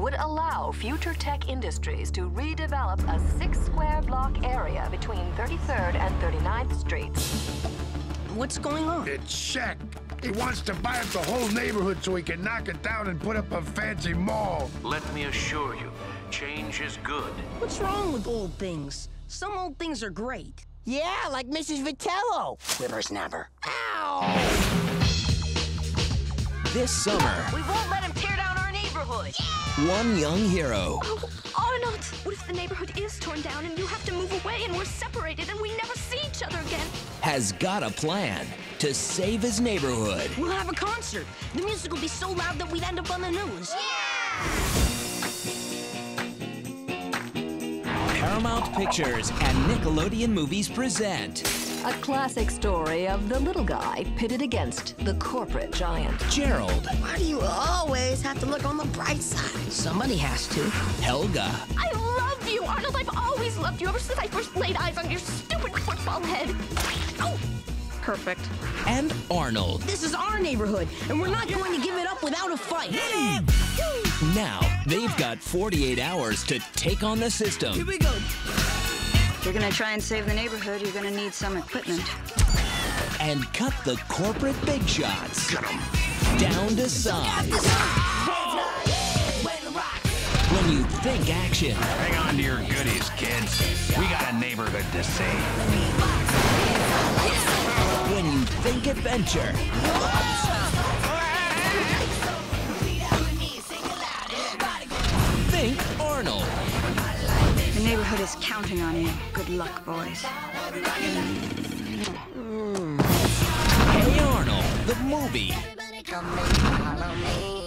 would allow future tech industries to redevelop a 6-square block area between 33rd and 39th Streets. What's going on? It's Shaq. He wants to buy up the whole neighborhood so he can knock it down and put up a fancy mall. Let me assure you, change is good. What's wrong with old things? Some old things are great. Yeah, like Mrs. Vitello. Whippersnapper. Ow! This summer, We won't let him tear down our neighborhood. one young hero Oh, Arnold! What if the neighborhood is torn down and you have to move away and we're separated and we never see each other again? has got a plan to save his neighborhood. We'll have a concert. The music will be so loud that we'd end up on the news. Paramount Pictures and Nickelodeon Movies present A classic story of the little guy pitted against the corporate giant. Gerald, Why do you always have to look on the bright side? Somebody has to. Helga, I love you, Arnold! I've always loved you ever since I first laid eyes on your stupid football head. Oh! Perfect. and Arnold. This is our neighborhood, and we're not going to give it up without a fight. Now, they've got 48 hours to take on the system Here we go. If you're gonna try and save the neighborhood, you're gonna need some equipment. and cut the corporate big shots down to size. When you think action, Hang on to your goodies, kids. We got a neighborhood to save. when you think adventure, think Arnold. The neighborhood is counting on you. Good luck, boys. Hey Arnold, the movie. Come and follow me.